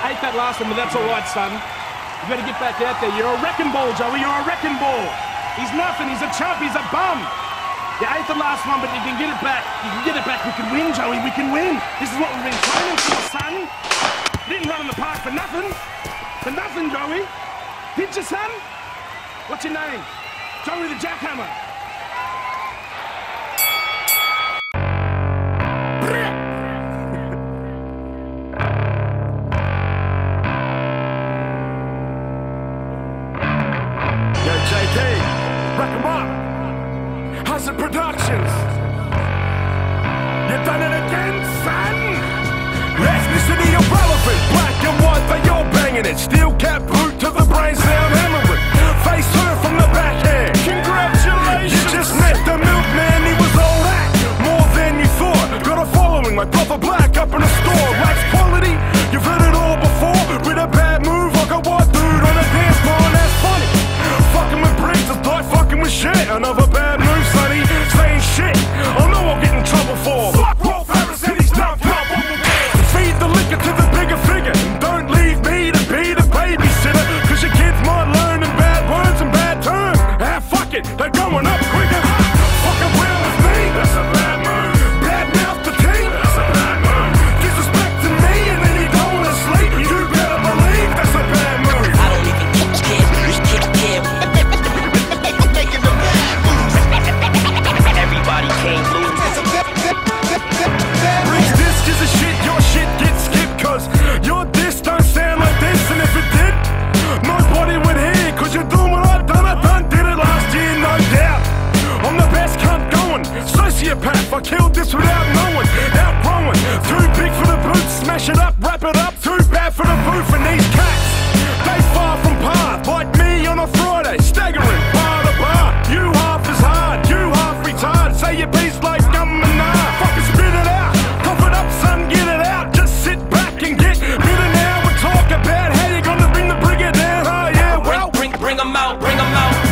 ate that last one, but that's all right, son. You better get back out there. You're a wrecking ball, Joey. You're a wrecking ball. He's nothing. He's a chump. He's a bum. You ate the last one, but you can get it back. You can get it back. We can win, Joey. We can win. This is what we've been training for, son. You didn't run in the park for nothing. For nothing, Joey. Did you, son? What's your name? Joey the Jackhammer. JK, rack 'em up. Hazard Productions. You done it again, son? Ethnicity irrelevant. Black and white, they all banging it. Steel cap boot to the brain sound hammering. Face her from the backhand. Congratulations. You just met the milkman, he was all that. More than you thought. Got a following like Brother Black up in the store. Wax quality, you've heard it all before. With a bad move like a white dude on a dance floor, and that's funny. Fucking with bricks is like fucking with shit. Another bad move, sonny. Saying shit I know I'll get in trouble for. Fuck Rolf Harris and he's dumb pop. Feed the liquor to the bigger figure. And don't leave me to be the babysitter. Cause your kids might learn in bad words and bad terms. Ah, fuck it, they're going up quicker. Fucking well with me, that's a bad move. Bad mouth the team, that's a bad move. Disrespecting me and then you going to sleep. You better believe that's a bad move. I don't even care. Making the bad moves. Everybody can't lose. Reach this cause the shit, your shit gets skipped. Cause your diss don't sound like this. And if it did, nobody would hear. Cause you're doing what I done did it last year, no doubt. I'm the best cunt going. Sociopath, I killed this without knowing. Outgrowing, too big for the boots. Smash it up, wrap it up. Too bad for the booth and these cats. They far from par, like me on a Friday. Staggering, bar to bar. You half as hard, you half retard. Say your piece like gum and nah. Fucking spit it out, cough it up, son, get it out. Just sit back and get bitter now and talk about how you're gonna bring the brigade down. Oh yeah, well, bring 'em out, bring 'em out.